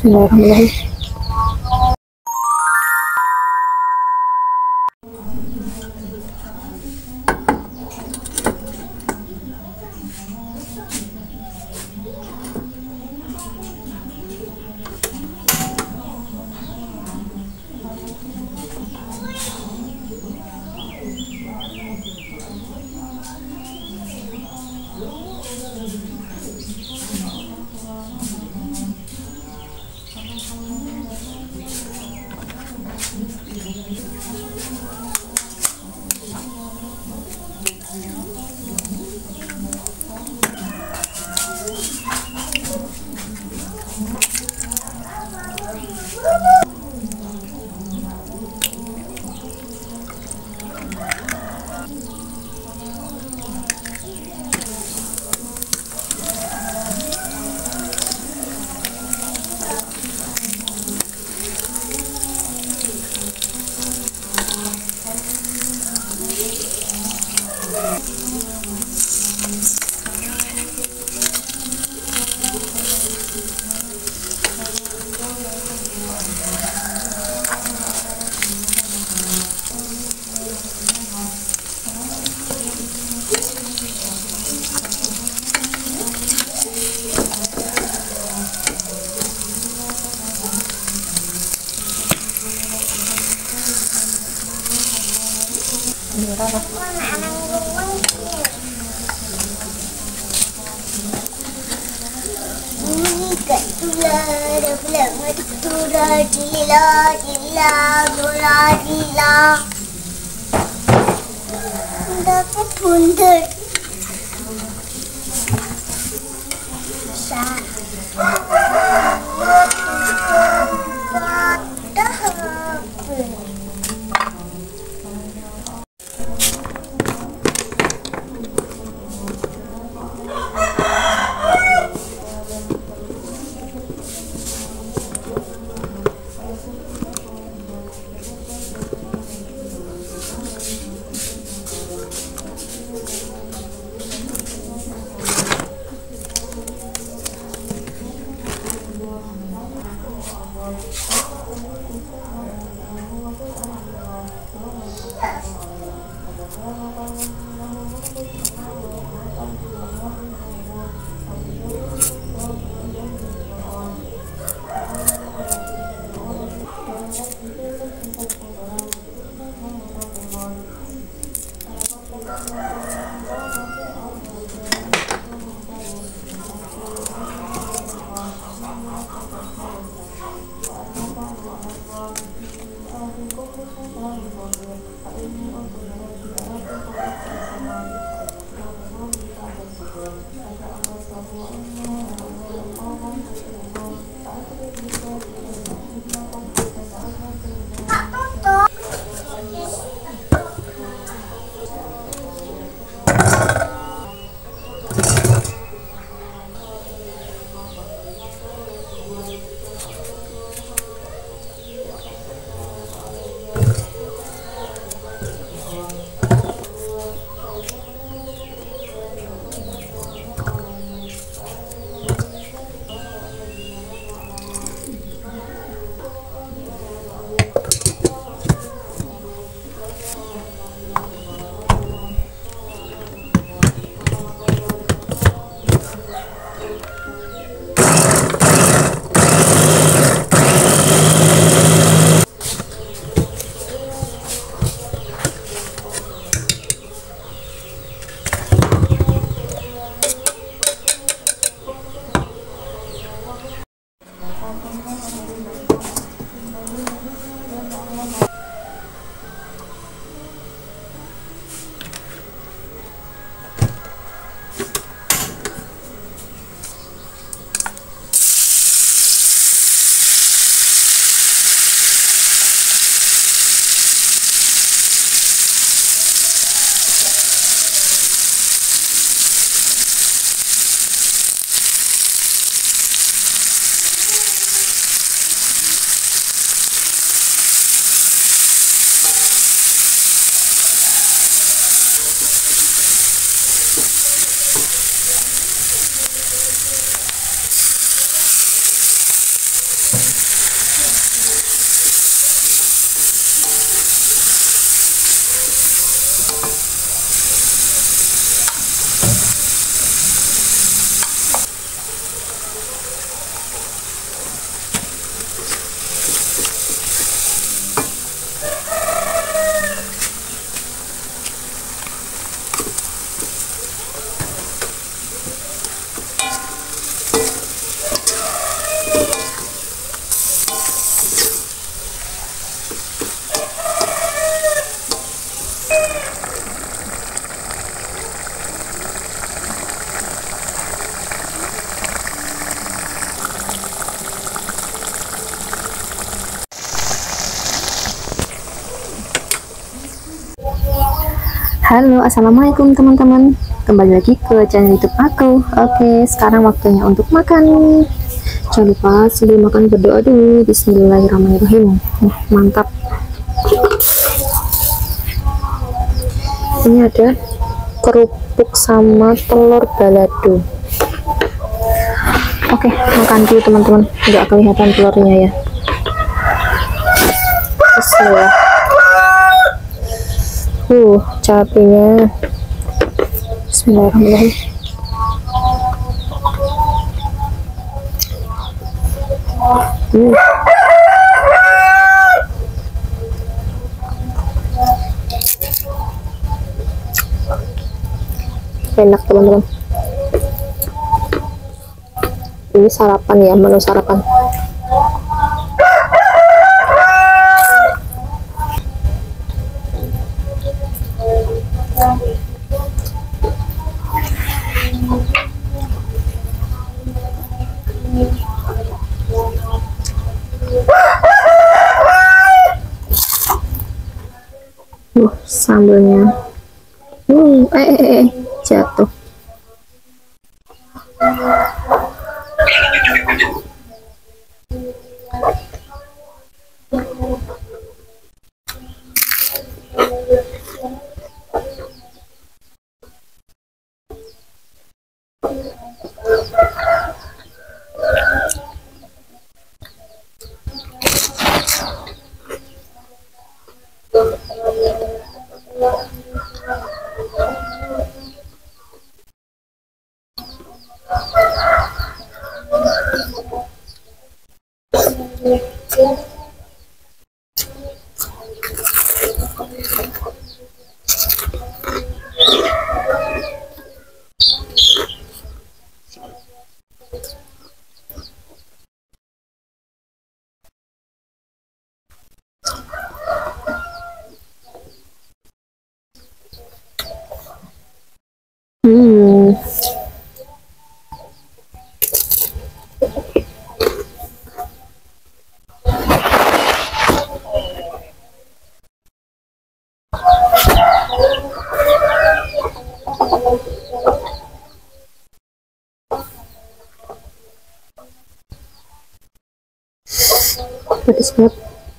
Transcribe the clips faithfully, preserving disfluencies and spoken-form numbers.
Bismillahirrahmanirrahim. Dapat bundar. Sa. Halo, assalamualaikum teman-teman. Kembali lagi ke channel YouTube aku. Oke, sekarang waktunya untuk makan. Jangan lupa sebelum makan berdoa dulu. Bismillahirrahmanirrahim. Nah, mantap. Ini ada kerupuk sama telur balado. Oke, makan dulu teman-teman. Nggak kelihatan telurnya ya. Bismillah. Uh, cabenya. Bismillahirrahmanirrahim. Hmm. Enak teman-teman. Ini sarapan ya, menu sarapan. Uh, sambalnya. Uh, eh, eh, eh, jatuh. Hmm. Pedes banget.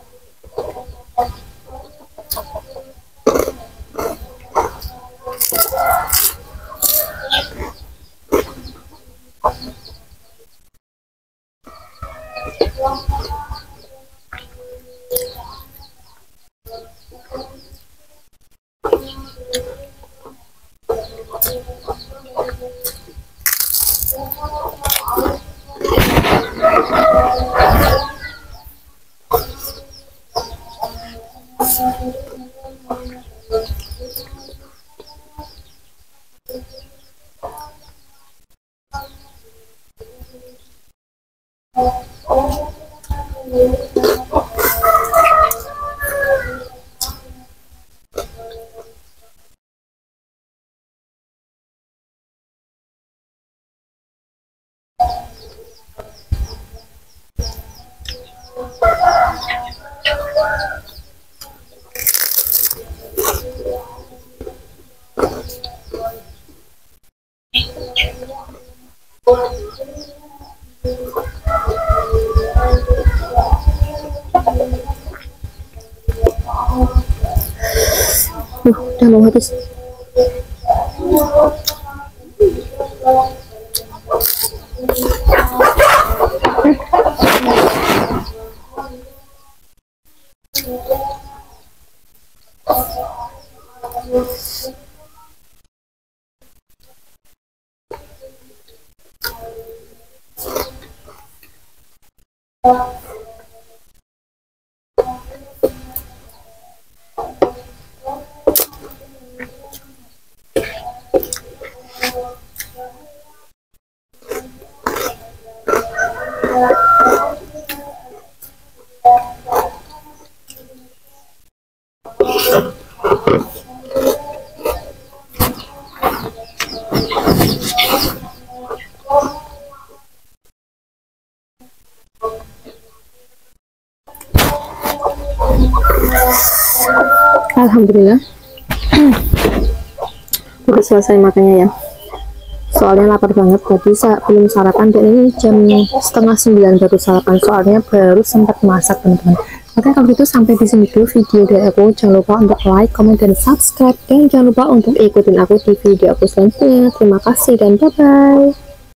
Uh, udah mau habis. Alhamdulillah Udah selesai makannya ya, soalnya lapar banget, tadi saya belum sarapan dan ini jam setengah sembilan baru sarapan, soalnya baru sempat masak teman-teman. Oke kalau gitu sampai di sini dulu video dari aku, jangan lupa untuk like, comment, dan subscribe, dan jangan lupa untuk ikutin aku di video aku selanjutnya. Terima kasih dan bye bye.